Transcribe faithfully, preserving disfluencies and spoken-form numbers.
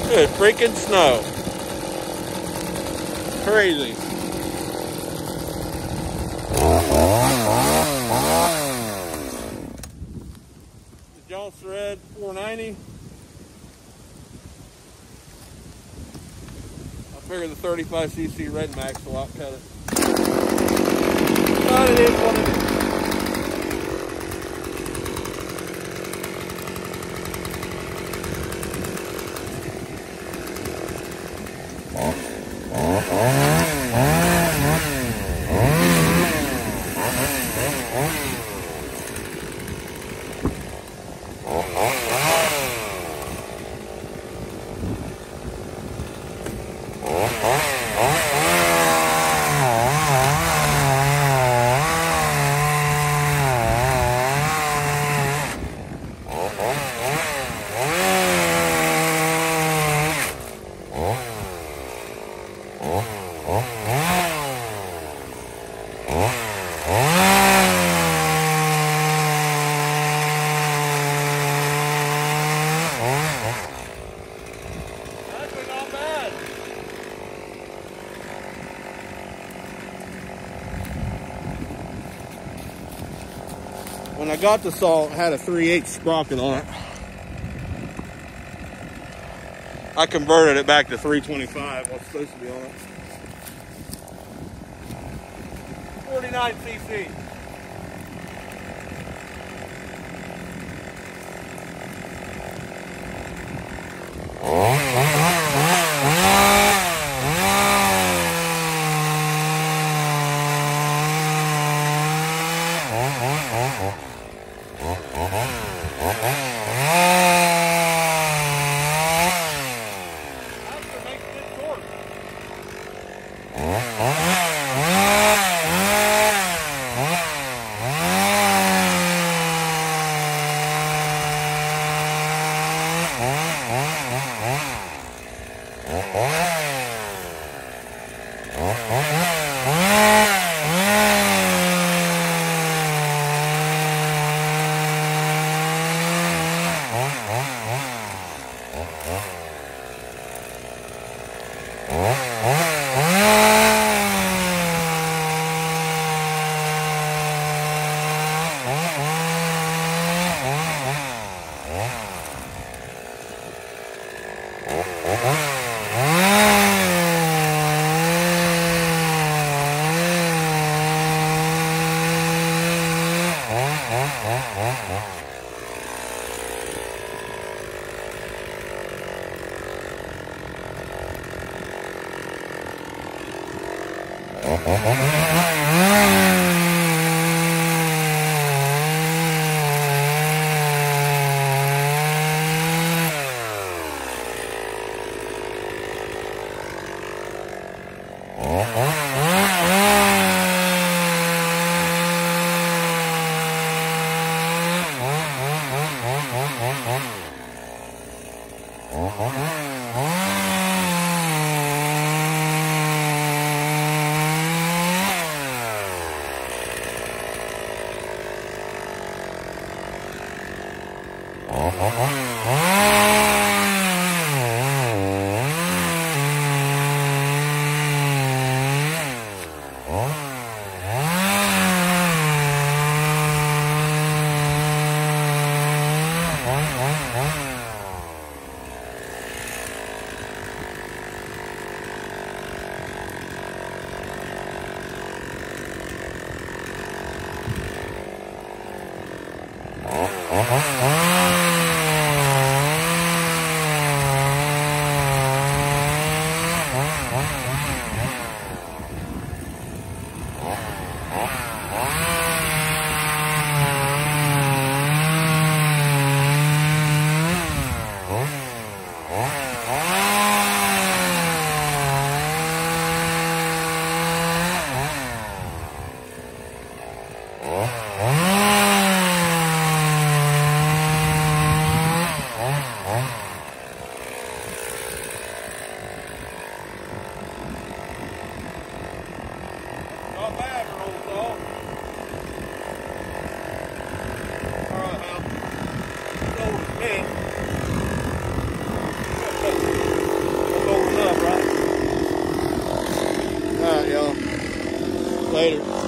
Good freaking snow. Crazy. The Johnson Red four ninety. I figure the thirty-five C C Red Max will outcut it. But it is what it is. When I got the saw, it had a three eighths sprocket on it. I converted it back to three twenty-five. What's supposed to be on it? forty-nine C C. Later.